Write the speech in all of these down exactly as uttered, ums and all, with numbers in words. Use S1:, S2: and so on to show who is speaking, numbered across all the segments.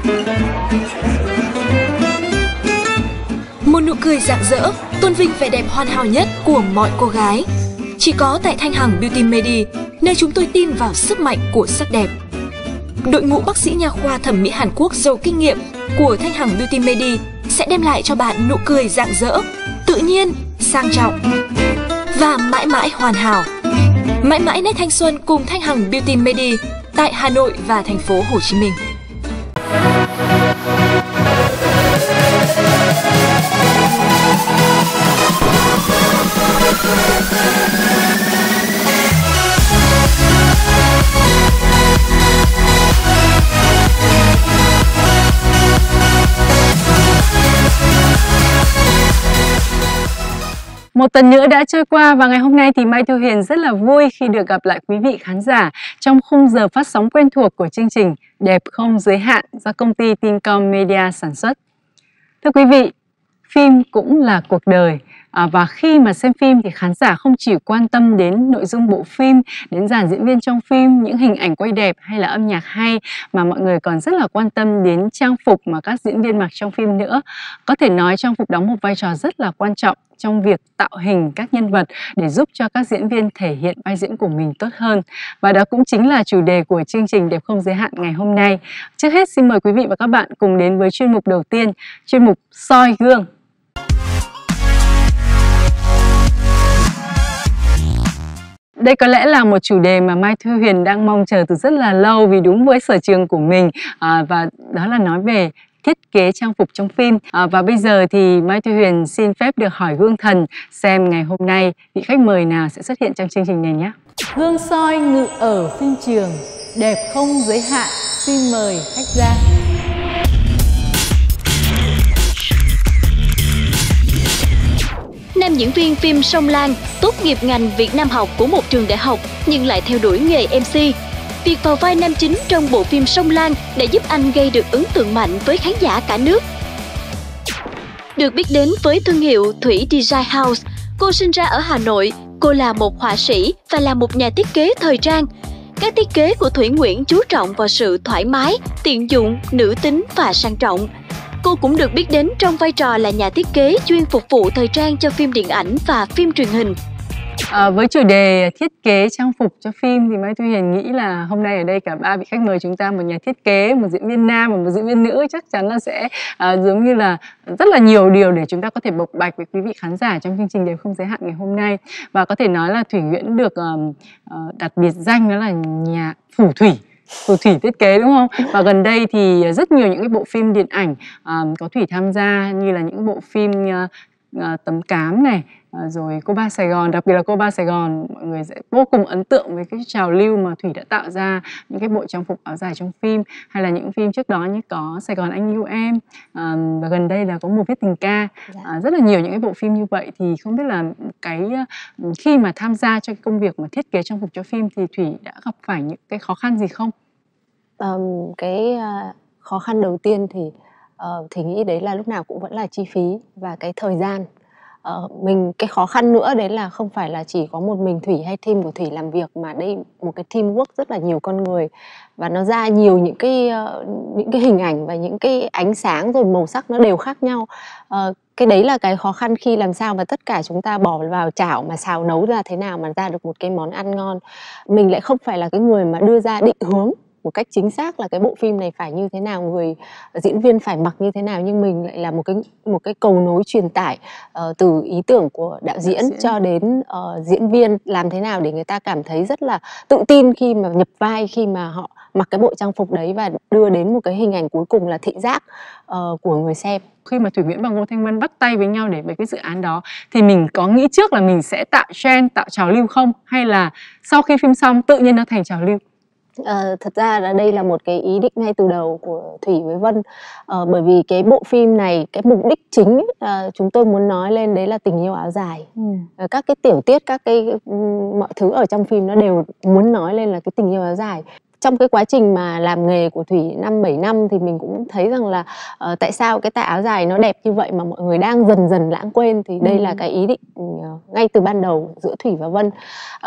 S1: Một nụ cười rạng rỡ, tôn vinh vẻ đẹp hoàn hảo nhất của mọi cô gái. Chỉ có tại Thanh Hằng Beauty Medi, nơi chúng tôi tin vào sức mạnh của sắc đẹp. Đội ngũ bác sĩ nha khoa thẩm mỹ Hàn Quốc giàu kinh nghiệm của Thanh Hằng Beauty Medi sẽ đem lại cho bạn nụ cười rạng rỡ, tự nhiên, sang trọng và mãi mãi hoàn hảo. Mãi mãi nét thanh xuân cùng Thanh Hằng Beauty Medi tại Hà Nội và thành phố Hồ Chí Minh.
S2: Một tuần nữa đã trôi qua và ngày hôm nay thì Mai Thu Huyền rất là vui khi được gặp lại quý vị khán giả trong khung giờ phát sóng quen thuộc của chương trình Đẹp Không Giới Hạn do công ty Tincom Media sản xuất. Thưa quý vị, phim cũng là cuộc đời. À, và khi mà xem phim thì khán giả không chỉ quan tâm đến nội dung bộ phim, đến dàn diễn viên trong phim, những hình ảnh quay đẹp hay là âm nhạc hay, mà mọi người còn rất là quan tâm đến trang phục mà các diễn viên mặc trong phim nữa. Có thể nói trang phục đóng một vai trò rất là quan trọng trong việc tạo hình các nhân vật để giúp cho các diễn viên thể hiện vai diễn của mình tốt hơn. Và đó cũng chính là chủ đề của chương trình Đẹp Không Giới Hạn ngày hôm nay. Trước hết xin mời quý vị và các bạn cùng đến với chuyên mục đầu tiên, chuyên mục soi gương. Đây có lẽ là một chủ đề mà Mai Thu Huyền đang mong chờ từ rất là lâu vì đúng với sở trường của mình, à, và đó là nói về thiết kế trang phục trong phim. À, và bây giờ thì Mai Thu Huyền xin phép được hỏi gương thần xem ngày hôm nay vị khách mời nào sẽ xuất hiện trong chương trình này nhé. Gương soi ngự ở phim trường, đẹp không giới hạn, xin mời khách ra.
S3: Nam diễn viên phim Song Lan tốt nghiệp ngành Việt Nam học của một trường đại học nhưng lại theo đuổi nghề em xê. Việc vào vai nam chính trong bộ phim Song Lan đã giúp anh gây được ấn tượng mạnh với khán giả cả nước. Được biết đến với thương hiệu Thủy Design House, cô sinh ra ở Hà Nội. Cô là một họa sĩ và là một nhà thiết kế thời trang. Các thiết kế của Thủy Nguyễn chú trọng vào sự thoải mái, tiện dụng, nữ tính và sang trọng. Cô cũng được biết đến trong vai trò là nhà thiết kế chuyên phục vụ thời trang cho phim điện ảnh và phim truyền hình.
S2: À, với chủ đề thiết kế trang phục cho phim thì Mai Thu Huyền nghĩ là hôm nay ở đây cả ba vị khách mời chúng ta, một nhà thiết kế, một diễn viên nam và một diễn viên nữ, chắc chắn là sẽ à, giống như là rất là nhiều điều để chúng ta có thể bộc bạch với quý vị khán giả trong chương trình Đẹp Không Giới Hạn ngày hôm nay. Và có thể nói là Thủy Nguyễn được uh, uh, đặt biệt danh đó là nhà phù thủy. Phù thủy thiết kế đúng không? Và gần đây thì rất nhiều những cái bộ phim điện ảnh uh, có Thủy tham gia, như là những bộ phim uh, uh, Tấm Cám này, uh, rồi Cô Ba Sài Gòn, đặc biệt là Cô Ba Sài Gòn, mọi người sẽ vô cùng ấn tượng với cái trào lưu mà Thủy đã tạo ra những cái bộ trang phục áo dài trong phim, hay là những phim trước đó như có Sài Gòn Anh Yêu Em, uh, và gần đây là có Mùa Viết Tình Ca. Uh, rất là nhiều những cái bộ phim như vậy, thì không biết là cái uh, khi mà tham gia cho cái công việc mà thiết kế trang phục cho phim thì Thủy đã gặp phải những cái khó khăn gì không?
S4: Um, cái uh, khó khăn đầu tiên thì uh, thì nghĩ đấy là lúc nào cũng vẫn là chi phí và cái thời gian. Uh, mình cái khó khăn nữa đấy là không phải là chỉ có một mình Thủy hay team của Thủy làm việc, mà đây một cái teamwork rất là nhiều con người, và nó ra nhiều những cái uh, những cái hình ảnh và những cái ánh sáng rồi màu sắc nó đều khác nhau. Uh, cái đấy là cái khó khăn khi làm sao mà tất cả chúng ta bỏ vào chảo mà xào nấu ra thế nào mà ra được một cái món ăn ngon. Mình lại không phải là cái người mà đưa ra định hướng một cách chính xác là cái bộ phim này phải như thế nào, người diễn viên phải mặc như thế nào, nhưng mình lại là một cái một cái cầu nối truyền tải uh, từ ý tưởng của đạo diễn, đạo diễn. cho đến uh, diễn viên, làm thế nào để người ta cảm thấy rất là tự tin khi mà nhập vai, khi mà họ mặc cái bộ trang phục đấy và đưa đến một cái hình ảnh cuối cùng là thị giác uh, của người xem.
S2: Khi mà Thủy Nguyễn và Ngô Thanh Vân bắt tay với nhau để về cái dự án đó thì mình có nghĩ trước là mình sẽ tạo trend, tạo trào lưu không? Hay là sau khi phim xong tự nhiên nó thành trào lưu?
S4: À, thật ra là đây là một cái ý định ngay từ đầu của Thủy với Vân, à, bởi vì cái bộ phim này, cái mục đích chính ấy, à, chúng tôi muốn nói lên đấy là tình yêu áo dài. ừ. à, Các cái tiểu tiết, các cái mọi thứ ở trong phim nó đều muốn nói lên là cái tình yêu áo dài. Trong cái quá trình mà làm nghề của Thủy năm bảy năm thì mình cũng thấy rằng là uh, tại sao cái tà áo dài nó đẹp như vậy mà mọi người đang dần dần lãng quên. Thì đây ừ. là cái ý định uh, ngay từ ban đầu giữa Thủy và Vân. uh,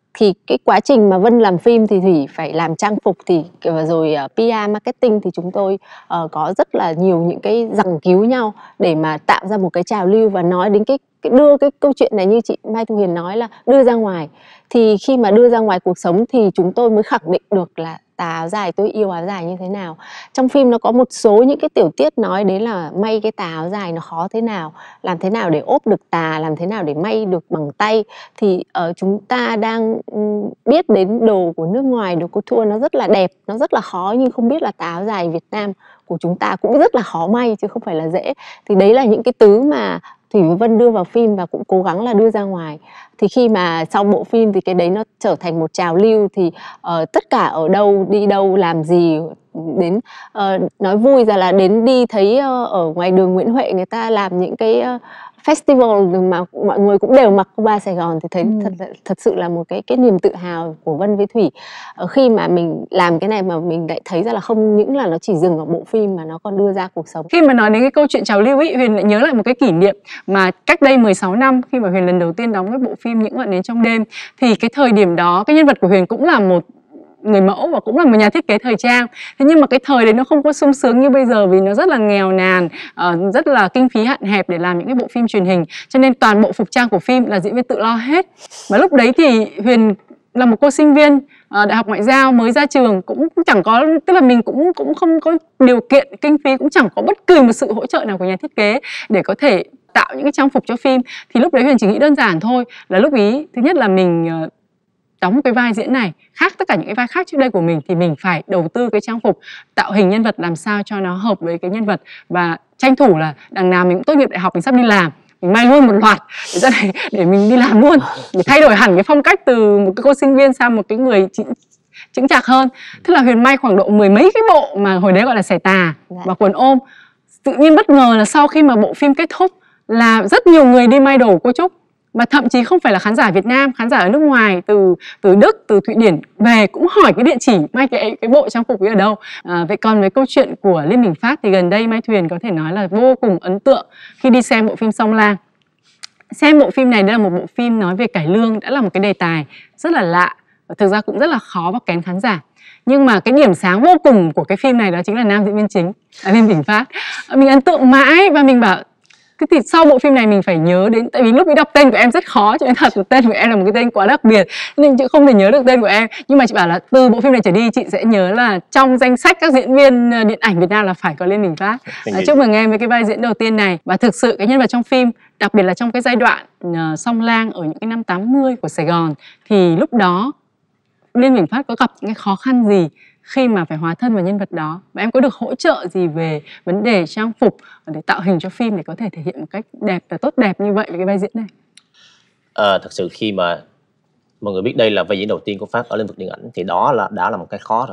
S4: thì cái quá trình mà Vân làm phim thì Thủy phải làm trang phục thì rồi uh, pê e marketing thì chúng tôi uh, có rất là nhiều những cái giằng cứu nhau để mà tạo ra một cái trào lưu và nói đến cái, cái đưa cái câu chuyện này như chị Mai Thu Huyền nói là đưa ra ngoài. Thì khi mà đưa ra ngoài cuộc sống thì chúng tôi mới khẳng định được là tà áo dài, tôi yêu áo dài như thế nào. Trong phim nó có một số những cái tiểu tiết nói đến là may cái tà áo dài nó khó thế nào, làm thế nào để ốp được tà, làm thế nào để may được bằng tay. Thì uh, chúng ta đang um, biết đến đồ của nước ngoài, đồ couture nó rất là đẹp, nó rất là khó, nhưng không biết là tà áo dài Việt Nam của chúng ta cũng rất là khó may chứ không phải là dễ. Thì đấy là những cái tứ mà Thủy với Vân đưa vào phim và cũng cố gắng là đưa ra ngoài. Thì khi mà sau bộ phim thì cái đấy nó trở thành một trào lưu, thì uh, tất cả ở đâu, đi đâu, làm gì, đến uh, nói vui ra là đến đi thấy uh, ở ngoài đường Nguyễn Huệ người ta làm những cái uh, festival mà mọi người cũng đều mặc Cuba Sài Gòn, thì thấy ừ. thật thật sự là một cái cái niềm tự hào của Vân với Thủy. Ở khi mà mình làm cái này mà mình lại thấy ra là không những là nó chỉ dừng ở bộ phim mà nó còn đưa ra cuộc sống.
S2: Khi mà nói đến cái câu chuyện trào lưu ấy, Huyền lại nhớ lại một cái kỷ niệm mà cách đây mười sáu năm khi mà Huyền lần đầu tiên đóng cái bộ phim Những Ngọn Nến Trong Đêm. Thì cái thời điểm đó cái nhân vật của Huyền cũng là một người mẫu và cũng là một nhà thiết kế thời trang. Thế nhưng mà cái thời đấy nó không có sung sướng như bây giờ, vì nó rất là nghèo nàn, uh, rất là kinh phí hạn hẹp để làm những cái bộ phim truyền hình. Cho nên toàn bộ phục trang của phim là diễn viên tự lo hết. Và lúc đấy thì Huyền là một cô sinh viên uh, đại học ngoại giao mới ra trường, cũng chẳng có, tức là mình cũng cũng không có điều kiện kinh phí, cũng chẳng có bất kỳ một sự hỗ trợ nào của nhà thiết kế để có thể tạo những cái trang phục cho phim. Thì lúc đấy Huyền chỉ nghĩ đơn giản thôi, là lúc ý thứ nhất là mình uh, đóng một cái vai diễn này khác tất cả những cái vai khác trước đây của mình, thì mình phải đầu tư cái trang phục, tạo hình nhân vật làm sao cho nó hợp với cái nhân vật, và tranh thủ là đằng nào mình cũng tốt nghiệp đại học, mình sắp đi làm, mình may luôn một loạt để ra để, để mình đi làm luôn, để thay đổi hẳn cái phong cách từ một cái cô sinh viên sang một cái người chững, chững chạc hơn. Thế là Huyền may khoảng độ mười mấy cái bộ mà hồi đấy gọi là xẻ tà và quần ôm. Tự nhiên bất ngờ là sau khi mà bộ phim kết thúc là rất nhiều người đi may đồ của cô Trúc, mà thậm chí không phải là khán giả Việt Nam, khán giả ở nước ngoài, từ từ Đức, từ Thụy Điển về cũng hỏi cái địa chỉ may cái cái bộ trang phục ấy ở đâu. À, vậy còn với câu chuyện của Liên Bình Phát thì gần đây Mai Thuyền có thể nói là vô cùng ấn tượng khi đi xem bộ phim Sông Lang. Xem bộ phim này, đây là một bộ phim nói về cải lương, đã là một cái đề tài rất là lạ và thực ra cũng rất là khó và kén khán giả. Nhưng mà cái điểm sáng vô cùng của cái phim này đó chính là nam diễn viên chính, là Liên Bình Phát. Mình ấn tượng mãi và mình bảo cái thì sau bộ phim này mình phải nhớ đến, tại vì lúc ấy đọc tên của em rất khó, cho nên thật tên của em là một cái tên quá đặc biệt nên chị không thể nhớ được tên của em. Nhưng mà chị bảo là từ bộ phim này trở đi chị sẽ nhớ là trong danh sách các diễn viên điện ảnh Việt Nam là phải có Liên Bình Phát. À, chúc mừng em với cái vai diễn đầu tiên này. Và thực sự cái nhân vật trong phim, đặc biệt là trong cái giai đoạn uh, Song Lang ở những cái năm tám mươi của Sài Gòn, thì lúc đó Liên Bình Phát có gặp những cái khó khăn gì khi mà phải hóa thân vào nhân vật đó, và em có được hỗ trợ gì về vấn đề trang phục để tạo hình cho phim để có thể thể hiện một cách đẹp và tốt đẹp như vậy với cái vai diễn này?
S5: À, thật sự khi mà mọi người biết đây là vai diễn đầu tiên của Phát ở lĩnh vực điện ảnh thì đó là đã là một cái khó rồi.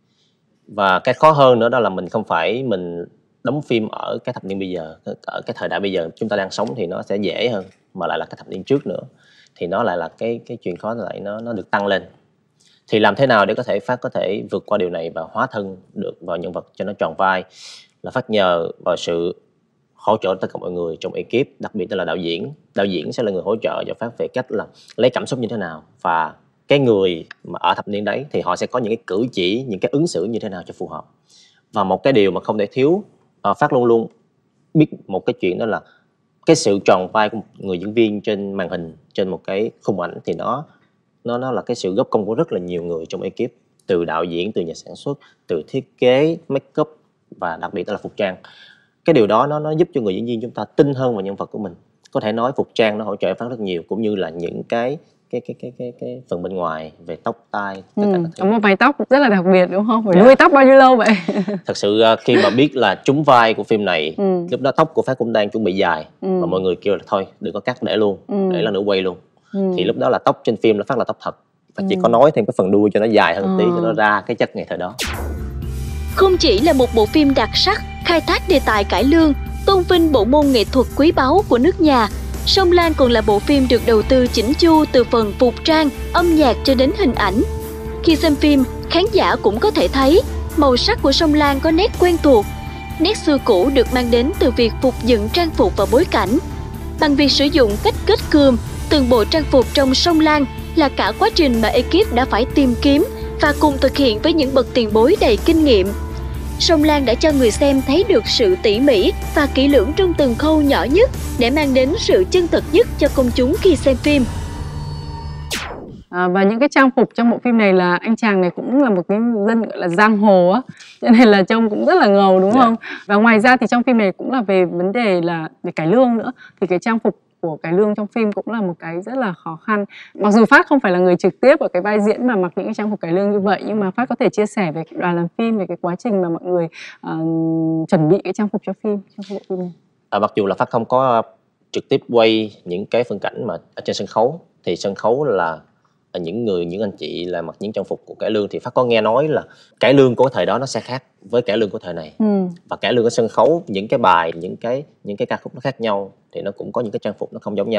S5: Và cái khó hơn nữa đó là mình không phải mình đóng phim ở cái thập niên bây giờ, ở cái thời đại bây giờ chúng ta đang sống thì nó sẽ dễ hơn, mà lại là cái thập niên trước nữa thì nó lại là cái cái chuyện khó lại nó nó được tăng lên. Thì làm thế nào để có thể Phát có thể vượt qua điều này và hóa thân được vào nhân vật cho nó tròn vai, là Phát nhờ vào sự hỗ trợ tất cả mọi người trong ekip, đặc biệt là đạo diễn. Đạo diễn sẽ là người hỗ trợ cho Phát về cách là lấy cảm xúc như thế nào, và cái người mà ở thập niên đấy thì họ sẽ có những cái cử chỉ, những cái ứng xử như thế nào cho phù hợp. Và một cái điều mà không thể thiếu, Phát luôn luôn biết một cái chuyện đó là cái sự tròn vai của một người diễn viên trên màn hình, trên một cái khung ảnh thì nó Nó, nó là cái sự góp công của rất là nhiều người trong ekip, từ đạo diễn, từ nhà sản xuất, từ thiết kế, make up và đặc biệt là phục trang. Cái điều đó nó, nó giúp cho người diễn viên chúng ta tin hơn vào nhân vật của mình. Có thể nói phục trang nó hỗ trợ Phát rất nhiều, cũng như là những cái cái cái cái cái, cái phần bên ngoài về tóc tai. Tất
S2: ừ,
S5: cả các thứ.
S2: Có một mái tóc rất là đặc biệt đúng không? Phải
S5: yeah.
S2: nuôi tóc bao nhiêu lâu vậy?
S5: Thật sự khi mà biết là trúng vai của phim này, ừ. lúc đó tóc của Phát cũng đang chuẩn bị dài, ừ. và mọi người kêu là thôi đừng có cắt, để luôn, ừ. để là nữa quay luôn. Ừ. Thì lúc đó là tóc trên phim nó Phát là tóc thật, và ừ. chỉ có nói thêm cái phần đuôi cho nó dài hơn một tí, ừ. cho nó ra cái chất ngày thời đó.
S3: Không chỉ là một bộ phim đặc sắc khai thác đề tài cải lương, tôn vinh bộ môn nghệ thuật quý báu của nước nhà, Sông Lang còn là bộ phim được đầu tư chỉnh chu từ phần phục trang, âm nhạc cho đến hình ảnh. Khi xem phim, khán giả cũng có thể thấy màu sắc của Sông Lang có nét quen thuộc. Nét xưa cũ được mang đến từ việc phục dựng trang phục và bối cảnh. Bằng việc sử dụng cách kết cườm, từng bộ trang phục trong Sông Lang là cả quá trình mà ekip đã phải tìm kiếm và cùng thực hiện với những bậc tiền bối đầy kinh nghiệm. Sông Lan đã cho người xem thấy được sự tỉ mỉ và kỹ lưỡng trong từng khâu nhỏ nhất để mang đến sự chân thật nhất cho công chúng khi xem phim.
S2: À, và những cái trang phục trong bộ phim này là anh chàng này cũng là một cái dân gọi là giang hồ á, cho nên là trông cũng rất là ngầu đúng không? Và ngoài ra thì trong phim này cũng là về vấn đề là về cải lương nữa, thì cái trang phục của cải lương trong phim cũng là một cái rất là khó khăn. Mặc dù Phát không phải là người trực tiếp ở cái vai diễn mà mặc những cái trang phục cải lương như vậy, nhưng mà Phát có thể chia sẻ về đoàn làm phim, về cái quá trình mà mọi người uh, chuẩn bị cái trang phục cho phim, trong bộ phim này.
S5: À, mặc dù là Phát không có trực tiếp quay những cái phân cảnh mà ở trên sân khấu, thì sân khấu là những người những anh chị là mặc những trang phục của cải lương, thì Phát có nghe nói là cải lương của thời đó nó sẽ khác với cải lương của thời này. Ừ. Và cải lương ở sân khấu, những cái bài, những cái những cái ca khúc nó khác nhau, thì nó cũng có những cái trang phục nó không giống nhau.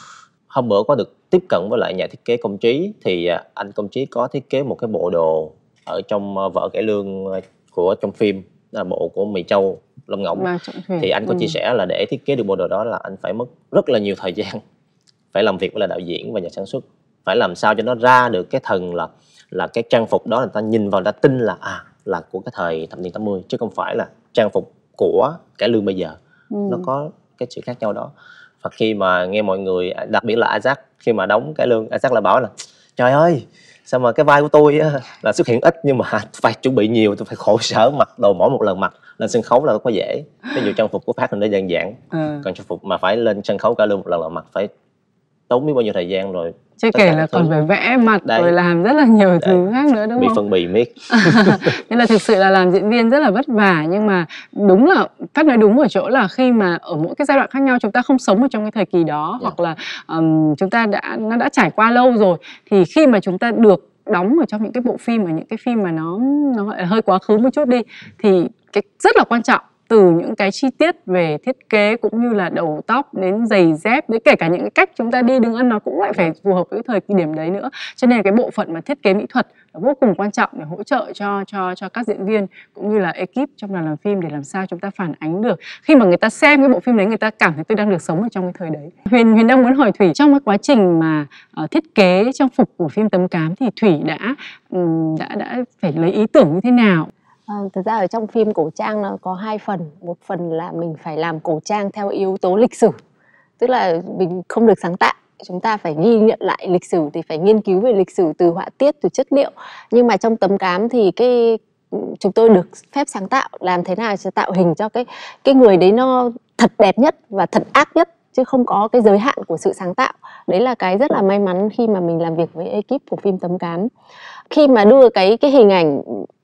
S5: Hôm bữa có được tiếp cận với lại nhà thiết kế Công Trí, thì anh Công Trí có thiết kế một cái bộ đồ ở trong vở cải lương của trong phim, là bộ của Mì Châu, Lâm Ngỗng. Thì anh có ừ. chia sẻ là để thiết kế được bộ đồ đó là anh phải mất rất là nhiều thời gian, phải làm việc với là đạo diễn và nhà sản xuất, phải làm sao cho nó ra được cái thần là là cái trang phục đó, người ta nhìn vào người ta tin là à là của cái thời thập niên tám mươi, chứ không phải là trang phục của cải lương bây giờ. Ừ. Nó có cái sự khác nhau đó. Và khi mà nghe mọi người, đặc biệt là Isaac, khi mà đóng cải lương, Isaac là bảo là trời ơi, sao mà cái vai của tôi á, là xuất hiện ít nhưng mà phải chuẩn bị nhiều, tôi phải khổ sở mặc đồ mỗi một lần mặc lên sân khấu là có dễ. Ví dụ trang phục của Phát thì nó đơn giản, ừ. còn trang phục mà phải lên sân khấu cải lương một lần là mặc phải tốn biết bao nhiêu thời gian rồi.
S2: Chứ kể là còn phải vẽ mặt đấy, rồi làm rất là nhiều đấy, thứ khác nữa đúng
S5: bị
S2: không?
S5: Bị phân bì miết.
S2: Nên là thực sự là làm diễn viên rất là vất vả. Nhưng mà đúng là Phát nói đúng ở chỗ là khi mà ở mỗi cái giai đoạn khác nhau, chúng ta không sống ở trong cái thời kỳ đó, yeah. hoặc là um, chúng ta đã nó đã trải qua lâu rồi, thì khi mà chúng ta được đóng ở trong những cái bộ phim, ở những cái phim mà nó nó gọi là hơi quá khứ một chút đi, thì cái rất là quan trọng, từ những cái chi tiết về thiết kế cũng như là đầu tóc đến giày dép, đến kể cả những cái cách chúng ta đi đứng ăn nó cũng lại phải phù hợp với cái thời kỳ điểm đấy nữa. Cho nên cái bộ phận mà thiết kế mỹ thuật là vô cùng quan trọng để hỗ trợ cho cho cho các diễn viên cũng như là ekip trong đoàn làm phim, để làm sao chúng ta phản ánh được, khi mà người ta xem cái bộ phim đấy, người ta cảm thấy tôi đang được sống ở trong cái thời đấy. Huyền Huyền đang muốn hỏi Thủy, trong cái quá trình mà uh, thiết kế trang phục của phim Tấm Cám thì Thủy đã um, đã đã phải lấy ý tưởng như thế nào?
S4: À, thực ra ở trong phim cổ trang nó có hai phần. Một phần là mình phải làm cổ trang theo yếu tố lịch sử, tức là mình không được sáng tạo, chúng ta phải ghi nhận lại lịch sử, thì phải nghiên cứu về lịch sử từ họa tiết, từ chất liệu. Nhưng mà trong Tấm Cám thì cái chúng tôi được phép sáng tạo, làm thế nào để tạo hình cho cái cái người đấy nó thật đẹp nhất và thật ác nhất, chứ không có cái giới hạn của sự sáng tạo. Đấy là cái rất là may mắn khi mà mình làm việc với ekip của phim Tấm Cám. Khi mà đưa cái cái hình ảnh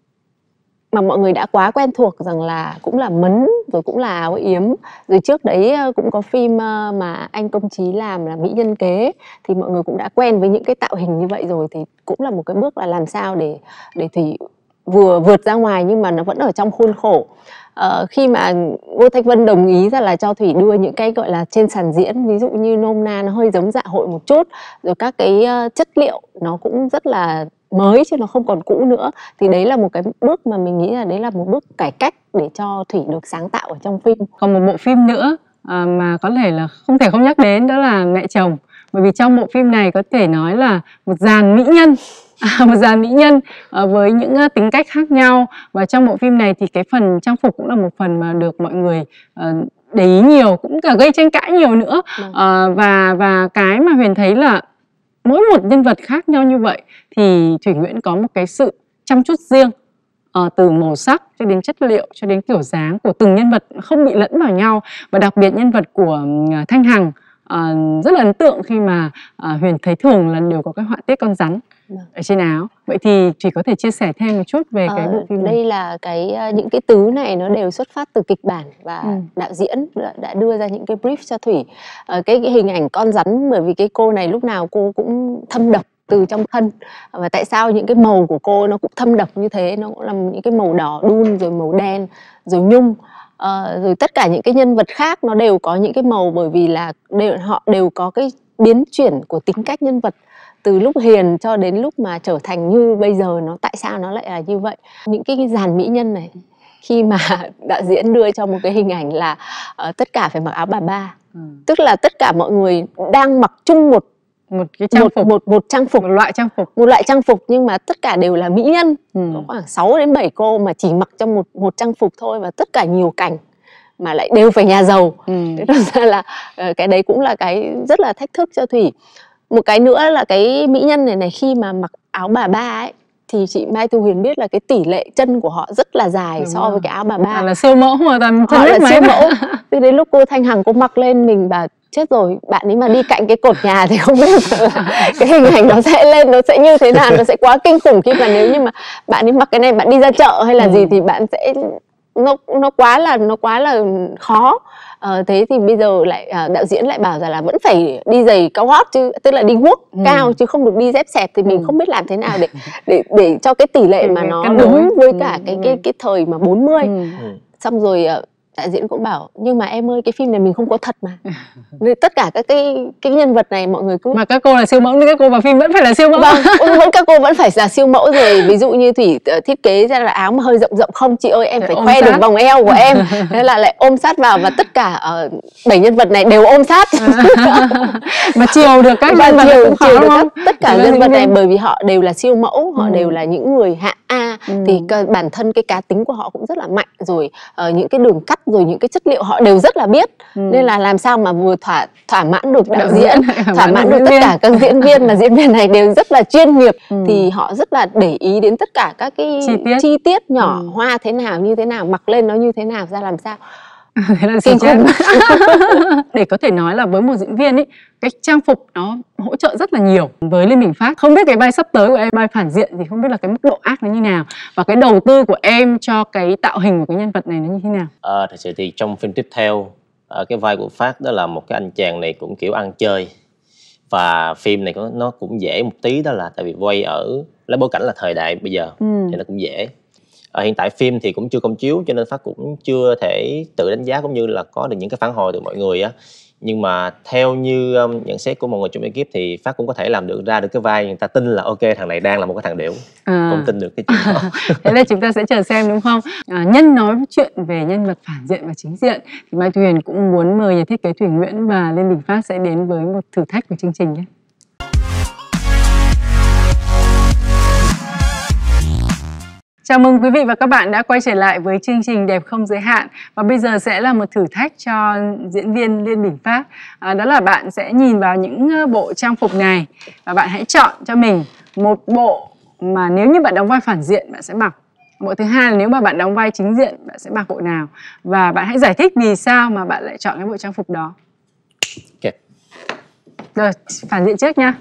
S4: mà mọi người đã quá quen thuộc rằng là cũng là mấn, rồi cũng là áo yếm, rồi trước đấy cũng có phim mà anh Công Trí làm là Mỹ Nhân Kế, thì mọi người cũng đã quen với những cái tạo hình như vậy rồi, thì cũng là một cái bước là làm sao để để Thủy vừa vượt ra ngoài nhưng mà nó vẫn ở trong khuôn khổ. Ờ, khi mà Ngô Thanh Vân đồng ý ra là cho Thủy đưa những cái gọi là trên sàn diễn, ví dụ như nôm na nó hơi giống dạ hội một chút, rồi các cái chất liệu nó cũng rất là mới chứ nó không còn cũ nữa, thì đấy là một cái bước mà mình nghĩ là đấy là một bước cải cách để cho Thủy được sáng tạo ở trong phim.
S2: Còn một bộ phim nữa à, mà có thể là không thể không nhắc đến, đó là Mẹ Chồng. Bởi vì trong bộ phim này có thể nói là một dàn mỹ nhân, à, một dàn mỹ nhân à, với những uh, tính cách khác nhau. Và trong bộ phim này thì cái phần trang phục cũng là một phần mà được mọi người uh, để ý nhiều, cũng cả gây tranh cãi nhiều nữa. À, và và cái mà Huyền thấy là mỗi một nhân vật khác nhau như vậy thì Thủy Nguyễn có một cái sự chăm chút riêng, uh, từ màu sắc cho đến chất liệu cho đến kiểu dáng của từng nhân vật không bị lẫn vào nhau. Và đặc biệt nhân vật của uh, Thanh Hằng uh, rất là ấn tượng khi mà uh, Huyền thấy thường là đều có cái họa tiết con rắn ở trên áo. Vậy thì Thủy có thể chia sẻ thêm một chút về cái bộ phim này?
S4: Đây là cái những cái tứ này nó đều xuất phát từ kịch bản, và ừ. đạo diễn đã đưa ra những cái brief cho Thủy. Cái, cái hình ảnh con rắn, bởi vì cái cô này lúc nào cô cũng thâm độc từ trong thân, và tại sao những cái màu của cô nó cũng thâm độc như thế, nó cũng là những cái màu đỏ đun, rồi màu đen, rồi nhung. À, rồi tất cả những cái nhân vật khác nó đều có những cái màu, bởi vì là đều, họ đều có cái biến chuyển của tính cách nhân vật, từ lúc hiền cho đến lúc mà trở thành như bây giờ, nó tại sao nó lại là như vậy. Những cái dàn mỹ nhân này, khi mà đạo diễn đưa cho một cái hình ảnh là uh, tất cả phải mặc áo bà ba, ừ. tức là tất cả mọi người đang mặc chung một
S2: một cái trang
S4: một,
S2: phục,
S4: một một trang phục,
S2: một loại trang phục,
S4: một loại trang phục nhưng mà tất cả đều là mỹ nhân.
S2: ừ.
S4: Có khoảng sáu đến bảy cô mà chỉ mặc trong một một trang phục thôi, và tất cả nhiều cảnh mà lại đều phải nhà giàu.
S2: Ừ.
S4: Thế thật ra là cái đấy cũng là cái rất là thách thức cho Thủy. Một cái nữa là cái mỹ nhân này này khi mà mặc áo bà ba ấy thì chị Mai Thu Huyền biết là cái tỷ lệ chân của họ rất là dài. Đúng so rồi. Với cái áo bà ba
S2: à, là siêu mẫu mà toàn
S4: họ là siêu mẫu. Từ đến lúc cô Thanh Hằng cô mặc lên mình bảo chết rồi, bạn ấy mà đi cạnh cái cột nhà thì không biết cái hình ảnh nó sẽ lên, nó sẽ như thế nào, nó sẽ quá kinh khủng khi mà nếu như mà bạn ấy mặc cái này bạn đi ra chợ hay là ừ. gì thì bạn sẽ nó nó quá là nó quá là khó. Ờ, thế thì bây giờ lại à, đạo diễn lại bảo rằng là vẫn phải đi giày cao gót, chứ tức là đi guốc ừ. cao chứ không được đi dép xẹp, thì mình ừ. không biết làm thế nào để để để cho cái tỷ lệ mà nó đúng với cả ừ. cái cái cái thời mà bốn mươi. Ừ. Xong rồi đạo diễn cũng bảo nhưng mà em ơi cái phim này mình không có thật mà. Nên tất cả các cái cái nhân vật này mọi người cứ
S2: mà các cô là siêu mẫu nên các cô vào phim vẫn phải là siêu mẫu.
S4: Vâng, vẫn các cô vẫn phải là siêu mẫu rồi. Ví dụ như Thủy thiết kế ra là áo mà hơi rộng rộng không chị ơi em phải khoe được vòng eo của em. Thế là lại ôm sát vào và tất cả ở bảy nhân vật này đều ôm sát.
S2: Mà chiều được các nhân vật
S4: chiều,
S2: cũng
S4: chiều được
S2: các,
S4: tất cả nhân vật này bởi vì họ đều là siêu mẫu, họ ừ. đều là những người hạng A. Ừ. Thì bản thân cái cá tính của họ cũng rất là mạnh rồi, uh, những cái đường cắt rồi những cái chất liệu họ đều rất là biết. Ừ. Nên là làm sao mà vừa thỏa thỏa mãn được đạo, đạo diễn, thỏa mãn được tất viên. Cả các diễn viên, mà diễn viên này đều rất là chuyên nghiệp. Ừ. Thì họ rất là để ý đến tất cả các cái chi tiết, chi tiết nhỏ, ừ. hoa thế nào như thế nào, mặc lên nó như thế nào, ra làm sao.
S2: Thế là kinh khủng. Để có thể nói là với một diễn viên ấy, cái trang phục nó hỗ trợ rất là nhiều. Với Lê Bình Phát, không biết cái vai sắp tới của em, vai phản diện thì không biết là cái mức độ ác nó như nào, và cái đầu tư của em cho cái tạo hình của cái nhân vật này nó như thế nào?
S5: À, thật sự thì trong phim tiếp theo, cái vai của Phát đó là một cái anh chàng này cũng kiểu ăn chơi, và phim này nó cũng dễ một tí, đó là tại vì quay ở lấy bối cảnh là thời đại bây giờ, ừ. thì nó cũng dễ. À, hiện tại phim thì cũng chưa công chiếu cho nên Phát cũng chưa thể tự đánh giá cũng như là có được những cái phản hồi từ mọi người á. Nhưng mà theo như um, nhận xét của mọi người trong ekip thì Phát cũng có thể làm được ra được cái vai người ta tin là ok thằng này đang là một cái thằng điểu, à. Cũng tin được cái chuyện đó.
S2: Thế nên chúng ta sẽ chờ xem đúng không? À, nhân nói chuyện về nhân vật phản diện và chính diện thì Mai Thu Huyền cũng muốn mời nhà thiết kế Thủy Nguyễn và Lê Bình Phát sẽ đến với một thử thách của chương trình nhé. Chào mừng quý vị và các bạn đã quay trở lại với chương trình Đẹp Không Giới Hạn. Và bây giờ sẽ là một thử thách cho diễn viên Lê Bình Phát. à, Đó là bạn sẽ nhìn vào những bộ trang phục này và bạn hãy chọn cho mình một bộ mà nếu như bạn đóng vai phản diện bạn sẽ mặc. Bộ thứ hai là nếu mà bạn đóng vai chính diện bạn sẽ mặc bộ nào. Và bạn hãy giải thích vì sao mà bạn lại chọn cái bộ trang phục đó.
S5: Ok.
S2: Rồi, phản diện trước nha.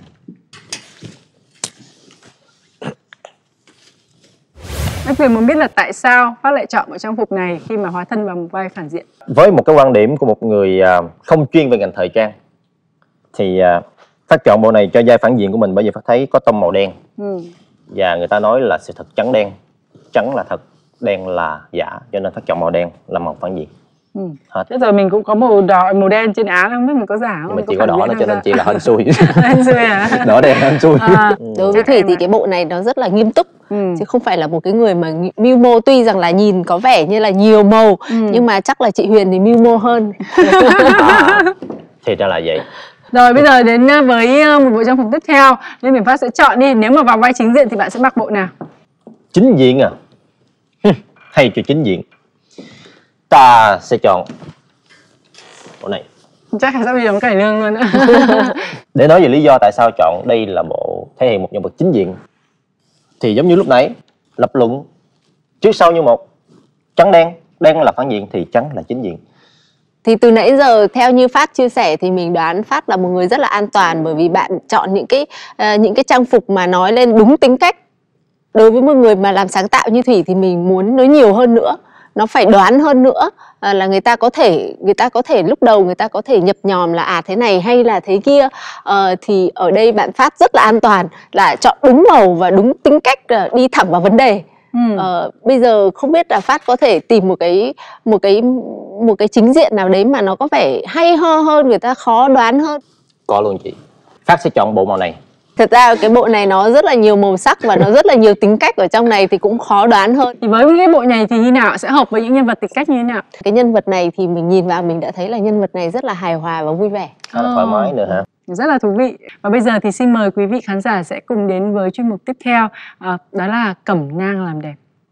S2: Em Thuyền muốn biết là tại sao Phát lại chọn bộ trang phục này khi mà hóa thân vào một vai phản diện.
S5: Với một cái quan điểm của một người không chuyên về ngành thời trang thì Phát chọn bộ này cho vai phản diện của mình bởi vì Phát thấy có tông màu đen. Ừ. Và người ta nói là sự thật trắng đen, trắng là thật, đen là giả, cho nên Phát chọn màu đen là màu phản diện.
S2: Ừ. Hết. Thế giờ mình cũng có màu đỏ, màu đen trên áo, không biết mình có giả không?
S5: Nhưng mà chỉ có đỏ nó cho nên chỉ là hên xui.
S2: Hên xui à?
S5: Đỏ đen hên xui.
S4: À, đối với Thủy thì cái bộ này nó rất là nghiêm túc, ừ. chứ không phải là một cái người mà mưu mô, tuy rằng là nhìn có vẻ như là nhiều màu, ừ. nhưng mà chắc là chị Huyền thì mưu mô hơn.
S5: À, thì ra là vậy.
S2: Rồi bây giờ đến với một bộ trang phục tiếp theo, nên Bình Phát sẽ chọn đi. Nếu mà vào vai chính diện thì bạn sẽ mặc bộ nào?
S5: Chính diện à? Hay cho chính diện. Ta sẽ chọn bộ này.
S2: Chắc là sẽ bị đóng cải lương luôn á.
S5: Để nói về lý do tại sao chọn đây là bộ thể hiện một nhân vật chính diện thì giống như lúc nãy, lập luận trước sau như một, trắng đen, đen là phản diện thì trắng là chính diện.
S4: Thì từ nãy giờ theo như Phát chia sẻ thì mình đoán Phát là một người rất là an toàn, bởi vì bạn chọn những cái uh, những cái trang phục mà nói lên đúng tính cách. Đối với một người mà làm sáng tạo như Thủy thì mình muốn nói nhiều hơn nữa, nó phải đoán hơn nữa, à, là người ta có thể người ta có thể lúc đầu người ta có thể nhập nhòm là à thế này hay là thế kia, à, thì ở đây bạn Phát rất là an toàn, là chọn đúng màu và đúng tính cách, à, đi thẳng vào vấn đề. Ừ. À, bây giờ không biết là Phát có thể tìm một cái một cái một cái chính diện nào đấy mà nó có vẻ hay ho hơn, người ta khó đoán hơn.
S5: Có luôn chị. Phát sẽ chọn bộ màu này.
S4: Thật ra cái bộ này nó rất là nhiều màu sắc và nó rất là nhiều tính cách ở trong này thì cũng khó đoán hơn.
S2: Thì với cái bộ này thì như nào sẽ hợp với những nhân vật tính cách như thế nào?
S4: Cái nhân vật này thì mình nhìn vào mình đã thấy là nhân vật này rất là hài hòa và vui vẻ.
S5: Khá là thoải mái nữa hả?
S2: Rất là thú vị. Và bây giờ thì xin mời quý vị khán giả sẽ cùng đến với chuyên mục tiếp theo, à, đó là cẩm nang làm đẹp.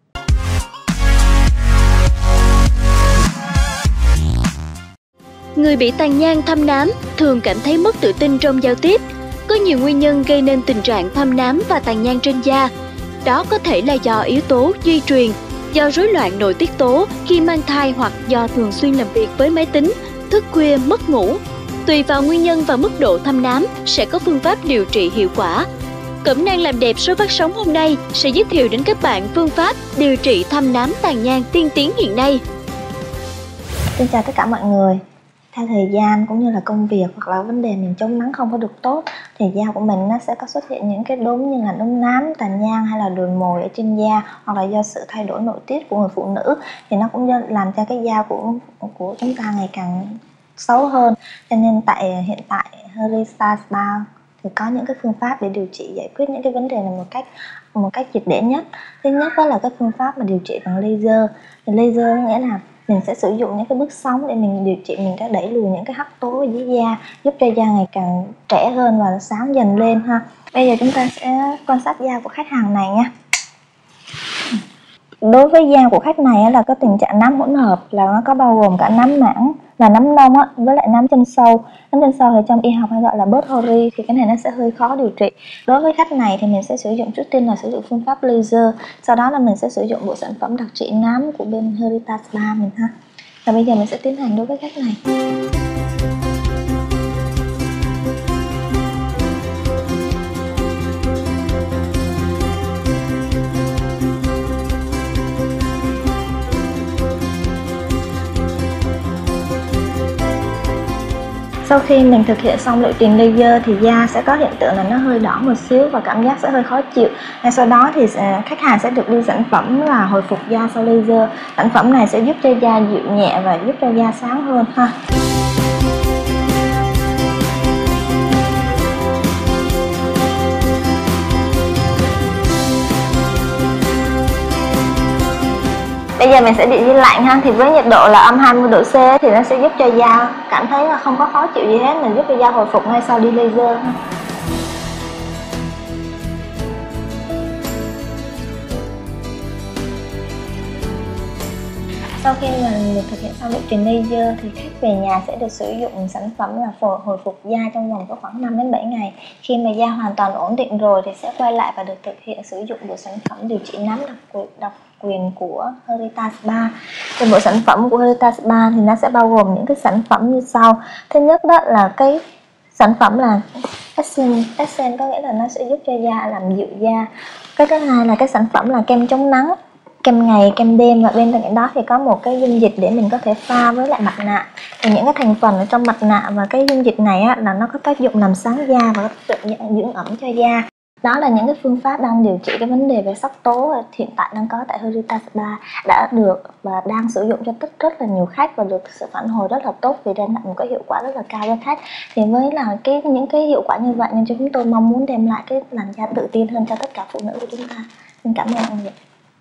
S3: Người bị tàn nhang thâm nám thường cảm thấy mất tự tin trong giao tiếp. Có nhiều nguyên nhân gây nên tình trạng thâm nám và tàn nhang trên da. Đó có thể là do yếu tố di truyền, do rối loạn nội tiết tố khi mang thai hoặc do thường xuyên làm việc với máy tính, thức khuya, mất ngủ. Tùy vào nguyên nhân và mức độ thâm nám sẽ có phương pháp điều trị hiệu quả. Cẩm nang làm đẹp số phát sóng hôm nay sẽ giới thiệu đến các bạn phương pháp điều trị thâm nám tàn nhang tiên tiến hiện nay.
S6: Xin chào tất cả mọi người. Theo thời gian cũng như là công việc hoặc là vấn đề mình chống nắng không có được tốt thì da của mình nó sẽ có xuất hiện những cái đốm như là đốm nám, tàn nhang hay là đồi mồi ở trên da, hoặc là do sự thay đổi nội tiết của người phụ nữ thì nó cũng làm cho cái da của của chúng ta ngày càng xấu hơn. Cho nên tại hiện tại Herita Spa thì có những cái phương pháp để điều trị giải quyết những cái vấn đề này một cách một cách triệt để nhất. Thứ nhất đó là cái phương pháp mà điều trị bằng laser. Thì laser nghĩa là mình sẽ sử dụng những cái bước sóng để mình điều trị, mình sẽ đẩy lùi những cái hắc tố ở dưới da, giúp cho da ngày càng trẻ hơn và sáng dần lên ha. Bây giờ chúng ta sẽ quan sát da của khách hàng này nha. Đối với da của khách này là có tình trạng nám hỗn hợp, là nó có bao gồm cả nám mảng là nám nông á, với lại nám chân sâu. Nám chân sâu thì trong y học hay gọi là Bớt-Hori, thì cái này nó sẽ hơi khó điều trị. Đối với khách này thì mình sẽ sử dụng trước tiên là sử dụng phương pháp laser, sau đó là mình sẽ sử dụng bộ sản phẩm đặc trị nám của bên Herita Spa mình ha. Và bây giờ mình sẽ tiến hành đối với khách này. Sau khi mình thực hiện xong lộ trình laser thì da sẽ có hiện tượng là nó hơi đỏ một xíu và cảm giác sẽ hơi khó chịu. Ngay sau đó thì khách hàng sẽ được đi sản phẩm là hồi phục da sau laser. Sản phẩm này sẽ giúp cho da dịu nhẹ và giúp cho da sáng hơn ha. Bây giờ mình sẽ định đi lạnh ha, thì với nhiệt độ là âm hai mươi độ C thì nó sẽ giúp cho da cảm thấy là không có khó chịu gì hết, mình giúp cho da hồi phục ngay sau đi laser ha. Sau khi mình được thực hiện xong lộ trình laser thì khách về nhà sẽ được sử dụng sản phẩm là phổi hồi phục da trong vòng có khoảng năm đến bảy ngày. Khi mà da hoàn toàn ổn định rồi thì sẽ quay lại và được thực hiện sử dụng bộ sản phẩm điều trị nám đặc quyền, đặc quyền của Herita Spa. Thì bộ sản phẩm của Herita Spa thì nó sẽ bao gồm những cái sản phẩm như sau. Thứ nhất đó là cái sản phẩm là Essence, Essence có nghĩa là nó sẽ giúp cho da làm dịu da. Cái thứ hai là cái sản phẩm là kem chống nắng, kem ngày, kem đêm, và bên cạnh đó thì có một cái dung dịch để mình có thể pha với lại mặt nạ. Thì những cái thành phần ở trong mặt nạ và cái dung dịch này á, là nó có tác dụng làm sáng da và có tác dụng dưỡng ẩm cho da. Đó là những cái phương pháp đang điều trị cái vấn đề về sắc tố hiện tại đang có tại Herita Spa, đã được và đang sử dụng cho rất rất là nhiều khách và được sự phản hồi rất là tốt, vì đem lại một cái hiệu quả rất là cao cho khách. Thì với là cái những cái hiệu quả như vậy nên chúng tôi mong muốn đem lại cái làn da tự tin hơn cho tất cả phụ nữ của chúng ta. Xin cảm ơn mọi người.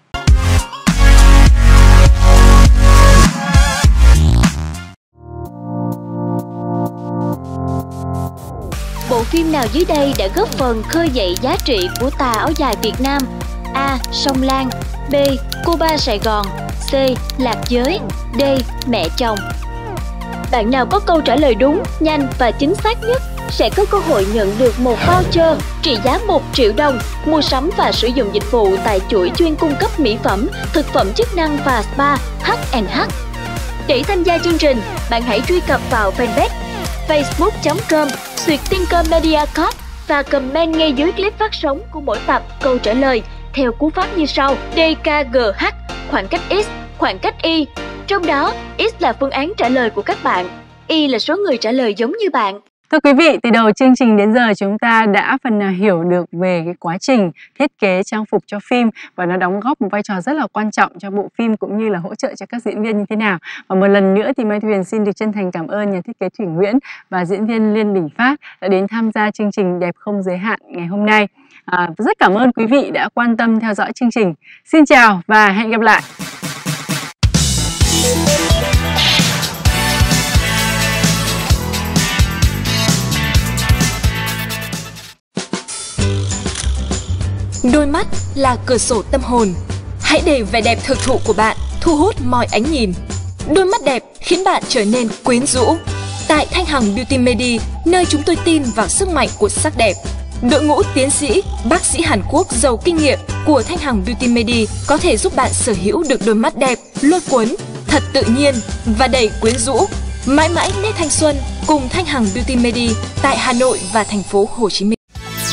S3: Bộ phim nào dưới đây đã góp phần khơi dậy giá trị của tà áo dài Việt Nam? A. Sông Lan. B. Cô Ba Sài Gòn. C. Lạc Giới. D. Mẹ chồng. Bạn nào có câu trả lời đúng, nhanh và chính xác nhất sẽ có cơ hội nhận được một voucher trị giá một triệu đồng mua sắm và sử dụng dịch vụ tại chuỗi chuyên cung cấp mỹ phẩm, thực phẩm chức năng và spa hát and hát. Để tham gia chương trình, bạn hãy truy cập vào fanpage facebook chấm com Suyệt Tinker Media Corp và comment ngay dưới clip phát sóng của mỗi tập câu trả lời theo cú pháp như sau: đê ca giê hát, khoảng cách x, khoảng cách y. Trong đó, x là phương án trả lời của các bạn, y là số người trả lời giống như bạn.
S2: Thưa quý vị, từ đầu chương trình đến giờ chúng ta đã phần nào hiểu được về cái quá trình thiết kế trang phục cho phim và nó đóng góp một vai trò rất là quan trọng cho bộ phim cũng như là hỗ trợ cho các diễn viên như thế nào. Và một lần nữa thì Mai Thu Huyền xin được chân thành cảm ơn nhà thiết kế Thủy Nguyễn và diễn viên Liên Bình Phát đã đến tham gia chương trình Đẹp Không Giới Hạn ngày hôm nay. À, rất cảm ơn quý vị đã quan tâm theo dõi chương trình. Xin chào và hẹn gặp lại.
S1: Đôi mắt là cửa sổ tâm hồn. Hãy để vẻ đẹp thực thụ của bạn thu hút mọi ánh nhìn. Đôi mắt đẹp khiến bạn trở nên quyến rũ. Tại Thanh Hằng Beauty Medi, nơi chúng tôi tin vào sức mạnh của sắc đẹp, đội ngũ tiến sĩ, bác sĩ Hàn Quốc giàu kinh nghiệm của Thanh Hằng Beauty Medi có thể giúp bạn sở hữu được đôi mắt đẹp, lôi cuốn, thật tự nhiên và đầy quyến rũ. Mãi mãi nét thanh xuân cùng Thanh Hằng Beauty Medi tại Hà Nội và thành phố Hồ Chí Minh.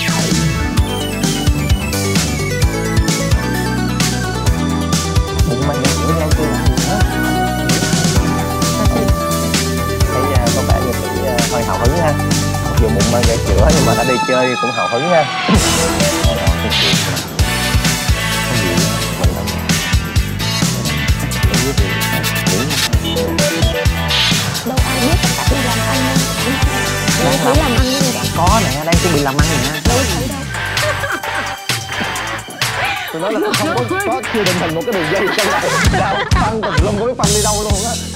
S5: Hơi hào hứng ha, mặc dù bụng mang gãy chữa nhưng mà đã đi chơi cũng hào hứng ha.
S4: Đâu ai biết tất cả đi làm ăn đâu. Đang thấy làm ăn như vậy.
S5: Có nè, đang chuẩn bị làm ăn nè.
S4: Đâu thấy đâu.
S5: Tôi nói là không có, có chưa định hình một cái đường dây trong này. Đâu, phân tùm lum, không biết phân đi đâu luôn á.